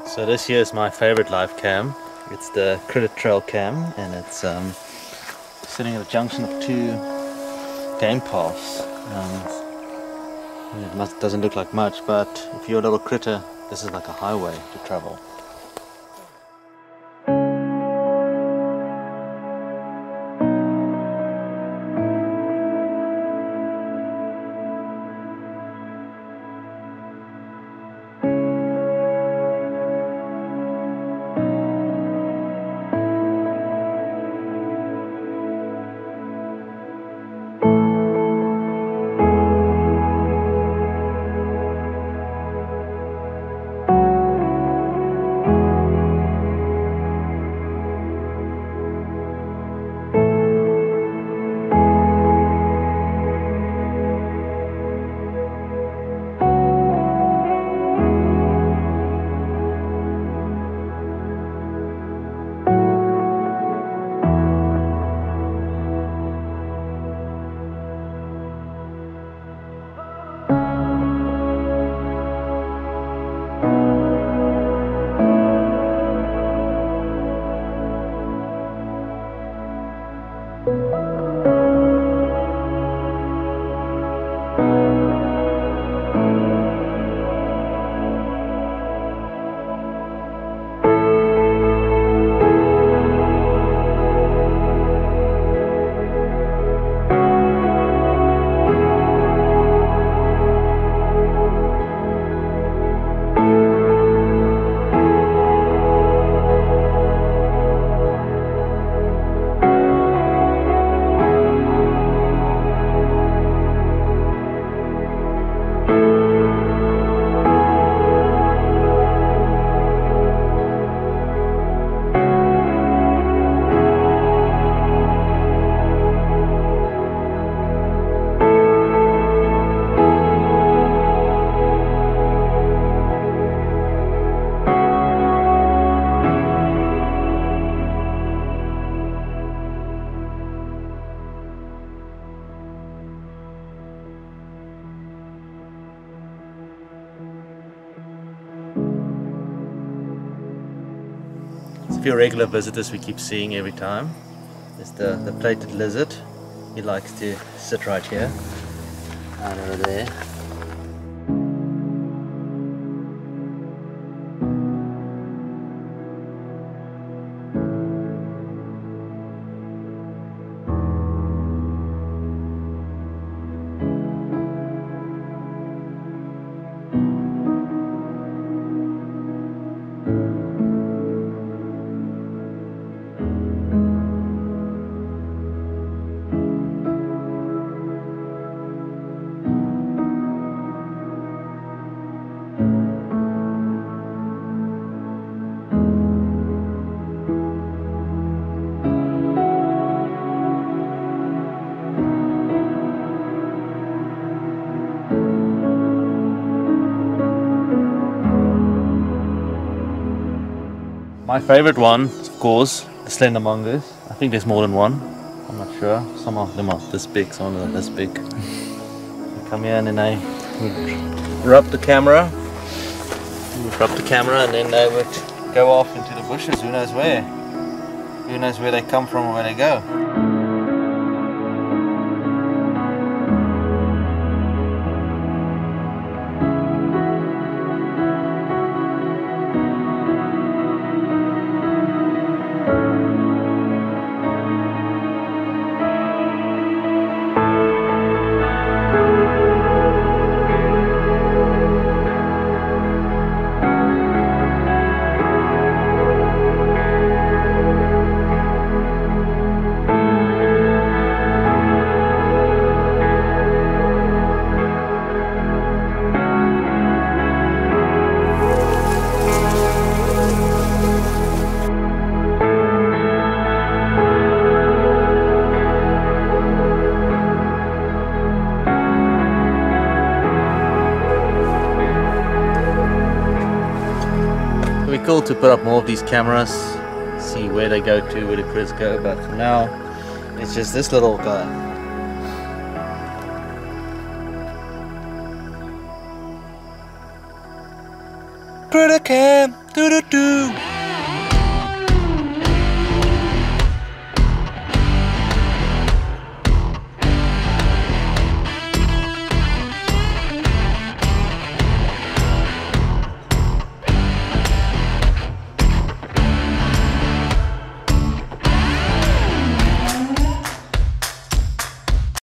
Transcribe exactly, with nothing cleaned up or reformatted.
So this here is my favorite live cam. It's the Critter Trail cam, and it's um, sitting at the junction of two game paths. Um, it must, doesn't look like much, but if you're a little critter, this is like a highway to travel. A few regular visitors we keep seeing every time. There's the, the plated lizard. He likes to sit right here, right over there. My favorite one, of course, the slender mongoose. I think there's more than one. I'm not sure. Some of them are this big, some of them are this big. They come here and then they would rub the camera. Would rub the camera and then they would go off into the bushes. Who knows where? Who knows where they come from or where they go? It'd be cool to put up more of these cameras, see where they go to, where the critters go, but for now it's just this little guy. Critter cam, Do do do.